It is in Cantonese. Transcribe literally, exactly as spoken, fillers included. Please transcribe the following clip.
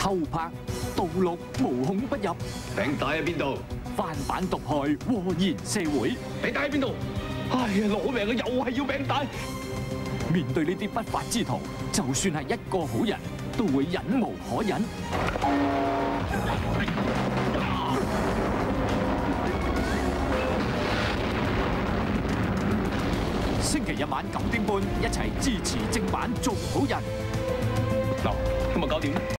偷拍、盜錄無孔不入， 餅帶喺邊度？ 翻版毒害禍延社會。 餅帶喺邊度？哎呀，攞命啊！又係要餅帶。 面對呢啲不法之徒，就算係一個好人，都會忍無可忍。星期日晚九點半，一齊支持正版做好人。 嗱，今日搞掂。